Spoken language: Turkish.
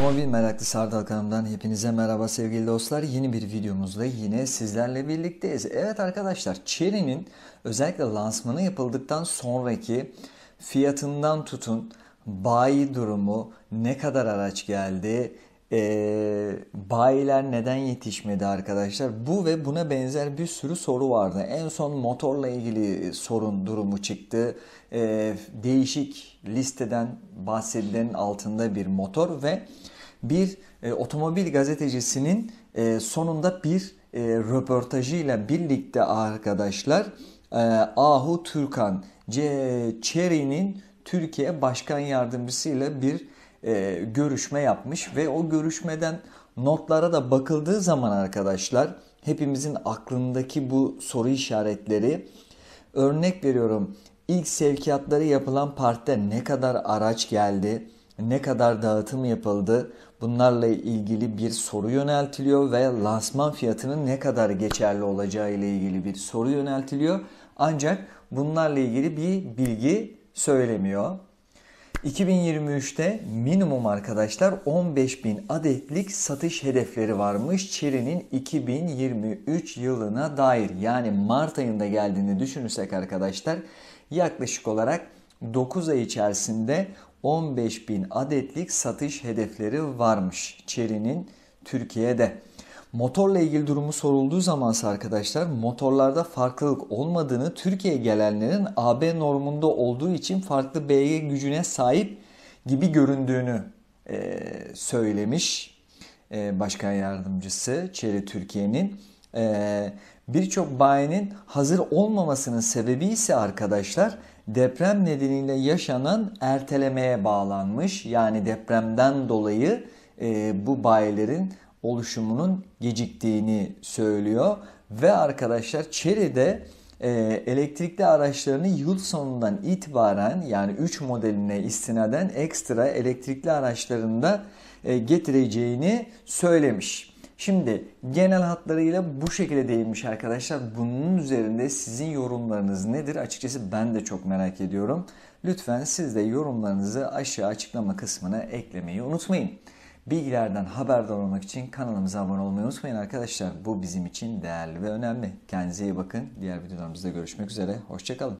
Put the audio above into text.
Otomobil meraklısı Ardal kanalımdan hepinize merhaba sevgili dostlar. Yeni bir videomuzda yine sizlerle birlikteyiz. Evet arkadaşlar, Chery'nin özellikle lansmanı yapıldıktan sonraki fiyatından tutun, bayi durumu, ne kadar araç geldi, bayiler neden yetişmedi arkadaşlar? Bu ve buna benzer bir sürü soru vardı. En son motorla ilgili sorun durumu çıktı. Değişik listeden bahsedilenin altında bir motor ve bir otomobil gazetecisinin sonunda bir röportajıyla birlikte arkadaşlar Ahu Türkan Chery'nin Türkiye Başkan Yardımcısıyla bir görüşme yapmış ve o görüşmeden notlara da bakıldığı zaman arkadaşlar hepimizin aklındaki bu soru işaretleri, örnek veriyorum, ilk sevkiyatları yapılan partide ne kadar araç geldi, ne kadar dağıtım yapıldı, bunlarla ilgili bir soru yöneltiliyor ve lansman fiyatının ne kadar geçerli olacağı ile ilgili bir soru yöneltiliyor. Ancak bunlarla ilgili bir bilgi söylemiyor. 2023'te minimum arkadaşlar 15.000 adetlik satış hedefleri varmış Chery'nin 2023 yılına dair. Yani Mart ayında geldiğini düşünürsek arkadaşlar yaklaşık olarak 9 ay içerisinde 15.000 adetlik satış hedefleri varmış Chery'nin Türkiye'de. Motorla ilgili durumu sorulduğu zamansa arkadaşlar motorlarda farklılık olmadığını, Türkiye'ye gelenlerin AB normunda olduğu için farklı BG gücüne sahip gibi göründüğünü söylemiş Başkan Yardımcısı Chery Türkiye'nin. Birçok bayinin hazır olmamasının sebebi ise arkadaşlar deprem nedeniyle yaşanan ertelemeye bağlanmış. Yani depremden dolayı bu bayilerin oluşumunun geciktiğini söylüyor. Ve arkadaşlar Chery'de elektrikli araçlarını yıl sonundan itibaren, yani 3 modeline istinaden ekstra elektrikli araçlarında getireceğini söylemiş. Şimdi genel hatlarıyla bu şekilde değinmiş arkadaşlar. Bunun üzerinde sizin yorumlarınız nedir? Açıkçası ben de çok merak ediyorum. Lütfen siz de yorumlarınızı aşağı açıklama kısmına eklemeyi unutmayın. Bilgilerden haberdar olmak için kanalımıza abone olmayı unutmayın arkadaşlar. Bu bizim için değerli ve önemli. Kendinize iyi bakın. Diğer videolarımızda görüşmek üzere. Hoşça kalın.